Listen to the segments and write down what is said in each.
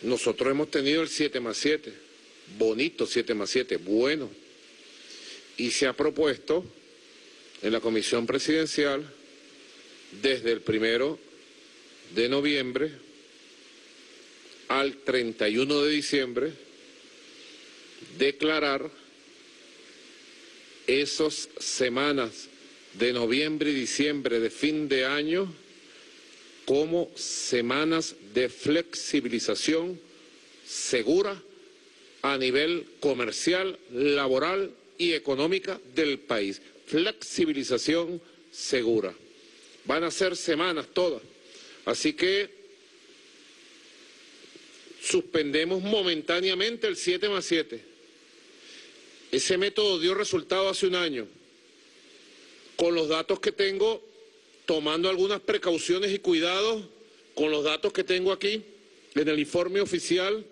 Nosotros hemos tenido el 7+7, bonito 7+7, bueno. Y se ha propuesto en la Comisión Presidencial, desde el 1 de noviembre al 31 de diciembre, declarar esas semanas de noviembre y diciembre de fin de año como semanas de flexibilización segura a nivel comercial, laboral y económica del país. Flexibilización segura. Van a ser semanas todas. Así que suspendemos momentáneamente el 7+7. Ese método dio resultado hace un año. Con los datos que tengo, tomando algunas precauciones y cuidados, con los datos que tengo aquí en el informe oficial,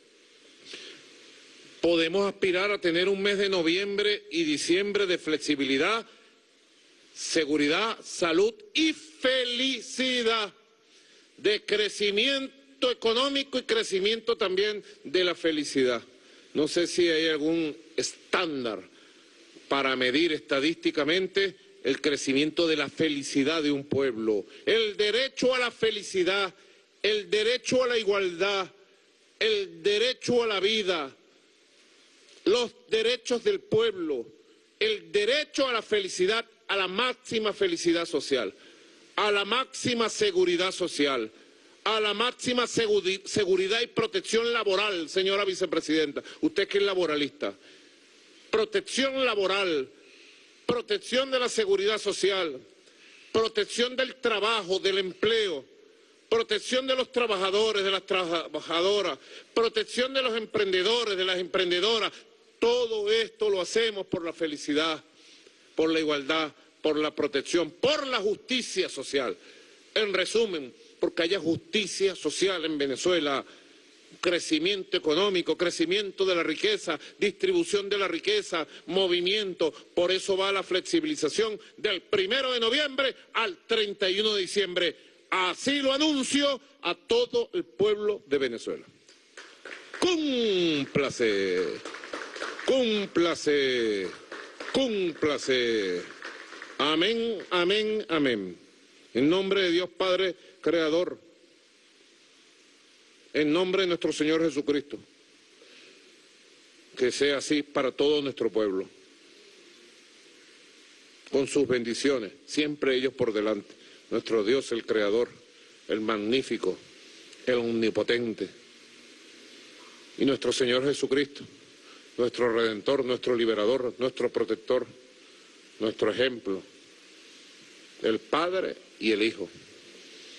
podemos aspirar a tener un mes de noviembre y diciembre de flexibilidad, seguridad, salud y felicidad, de crecimiento económico y crecimiento también de la felicidad. No sé si hay algún estándar para medir estadísticamente el crecimiento de la felicidad de un pueblo. El derecho a la felicidad, el derecho a la igualdad, el derecho a la vida, los derechos del pueblo, el derecho a la felicidad, a la máxima felicidad social, a la máxima seguridad social, a la máxima seguridad y protección laboral, señora vicepresidenta, usted que es laboralista. Protección laboral, protección de la seguridad social, protección del trabajo, del empleo, protección de los trabajadores, de las trabajadoras, protección de los emprendedores, de las emprendedoras. Todo esto lo hacemos por la felicidad, por la igualdad, por la protección, por la justicia social. En resumen, porque haya justicia social en Venezuela, crecimiento económico, crecimiento de la riqueza, distribución de la riqueza, movimiento. Por eso va la flexibilización del 1 de noviembre al 31 de diciembre. Así lo anuncio a todo el pueblo de Venezuela. Cúmplase, cúmplase, cúmplase. Amén, amén, amén. En nombre de Dios Padre Creador, en nombre de nuestro Señor Jesucristo, que sea así para todo nuestro pueblo, con sus bendiciones, siempre ellos por delante. Nuestro Dios, el Creador, el Magnífico, el Omnipotente, y nuestro Señor Jesucristo, nuestro Redentor, nuestro Liberador, nuestro Protector, nuestro ejemplo, el Padre y el Hijo.